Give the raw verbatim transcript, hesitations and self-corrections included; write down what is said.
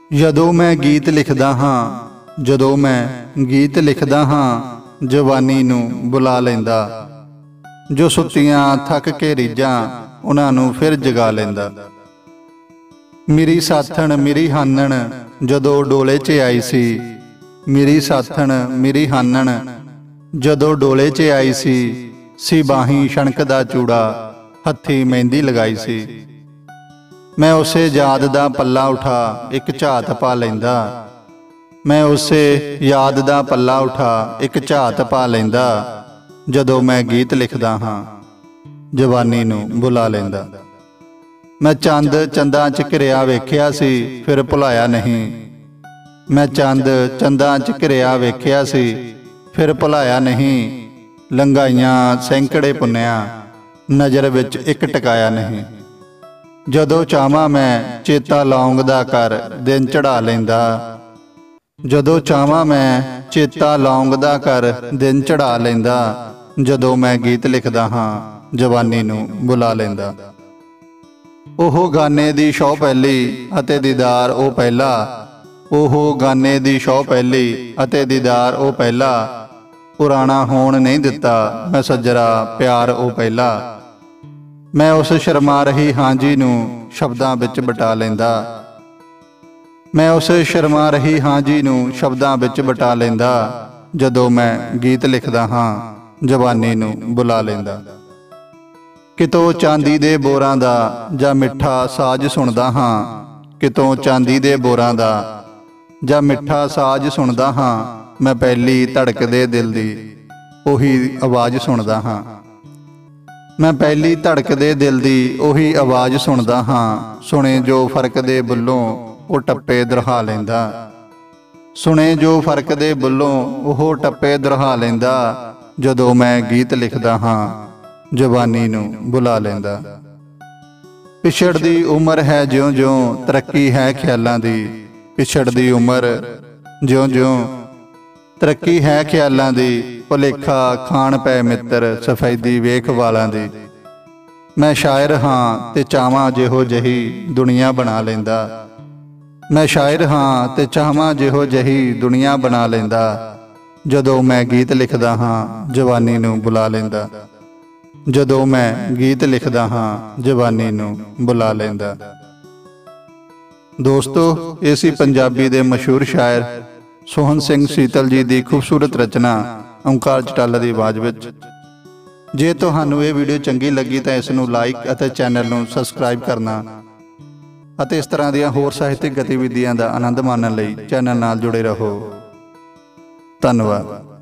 ਜਦੋਂ ਮੈਂ ਗੀਤ ਲਿਖਦਾ ਹਾਂ ਜਦੋਂ ਮੈਂ ਗੀਤ ਲਿਖਦਾ ਹਾਂ ਜਵਾਨੀ ਨੂੰ ਬੁਲਾ ਲੈਂਦਾ। ਜੋ ਸੁੱਤੀਆਂ ਥੱਕ ਕੇ ਰੀਝਾਂ ਉਹਨਾਂ ਨੂੰ ਫਿਰ ਜਗਾ ਲੈਂਦਾ। ਮੇਰੀ ਸਾਥਣ ਮੇਰੀ ਹਾਨਣ ਜਦੋਂ ਡੋਲੇ 'ਚ ਆਈ ਸੀ ਮੇਰੀ ਸਾਥਣ ਮੇਰੀ ਹਾਨਣ ਜਦੋਂ ਡੋਲੇ 'ਚ ਆਈ ਸੀ ਸੀ ਬਾਹੀਂ ਛਣਕ ਦਾ ਚੂੜਾ ਹੱਥੀ ਮਹਿੰਦੀ ਲਗਾਈ ਸੀ। मैं उसे याद दा पल्ला उठा एक झात पा लैंदा। मैं उसे याद दा पल्ला उठा एक झात पा लैंदा। जदों मैं गीत लिखदा हाँ जवानी नूं बुला लैंदा। मैं चंद चंदा च घिरिया वेखिया सी फिर भुलाया नहीं। मैं चंद चंदा च घिरिया वेखिया सी फिर भुलाया नहीं। लंघाइयां सैंकड़े पुन्निया नज़र विच एक टकाया नहीं। जदों चाहवां मैं चेता लौंग दा कर दिन चढ़ा लैंदा। जदों चाहवां मैं चेता लौंग दा कर दिन चढ़ा लैंदा। जदों मैं गीत लिखदा हाँ जवानी नूं बुला लैंदा। ओह गाने दी शौ पहली अते दीदार ओ पहला। ओह गाने दी शौ पहली अते दीदार ओ पहला। पुराना होण नहीं दिता मैं सज्जरा प्यार ओ पहला। मैं उस शर्मा रही हांजी नूं शब्दां विच बटा लैंदा। मैं उस शर्मा रही हांजी नूं शब्दां विच बटा लैंदा। जदों मैं गीत लिखदा हाँ जवानी नूं बुला लैंदा। कितों चांदी दे बोरां दा जां मिठा साज सुणदा हाँ। कितों चांदी दे बोरां दा जां मिठा साज सुणदा हाँ। मैं पहली धड़कदे दिल दी ओही आवाज़ सुणदा हाँ। मैं पहली धड़कदे दिल दी ओही आवाज़ सुनदा हाँ। सुने जो फर्क दे बुल्लों वो टप्पे दरहा लैंदा। सुने जो फर्क दे बुल्लों वो टप्पे दरहा लैंदा। जदों मैं गीत लिखदा हाँ जवानी नूं बुला लैंदा। पिछड़दी उम्र है ज्यों ज्यों तरक्की है ख्यालां दी। पिछड़दी उम्र ज्यों ज्यों तरक्की है ख्यालां दी। भुलेखा खाण पै मित्र सफैदी वेख वालां दी। मैं शायर हाँ ते चाहवां जिहो जही दुनिया बना लैंदा। मैं शायर हाँ ते चाहवां जिहो जही दुनिया बना लैंदा। जदों मैं गीत लिखदा हाँ जवानी नूं बुला लैंदा। जदों मैं गीत लिखदा हाँ जवानी नूं बुला लैंदा। दोस्तों ये सी पंजाबी दे मशहूर शायर सोहन सिंह सीतल जी की खूबसूरत रचना ओंकार चटाला की आवाज़ विच। जे तुहानू ये वीडियो चंगी लगी तो इसनू लाइक और चैनल नू सबसक्राइब करना और इस तरह दी होर साहित्यिक गतिविधियों का आनंद माणन लई चैनल नाल जुड़े रहो। धन्यवाद।